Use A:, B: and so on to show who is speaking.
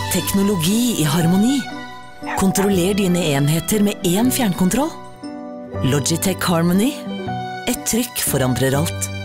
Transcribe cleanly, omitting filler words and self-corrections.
A: Teknologi i harmoni. Kontroller dine enheter med én fjernkontroll. Logitech Harmony. Et trykk forandrer alt.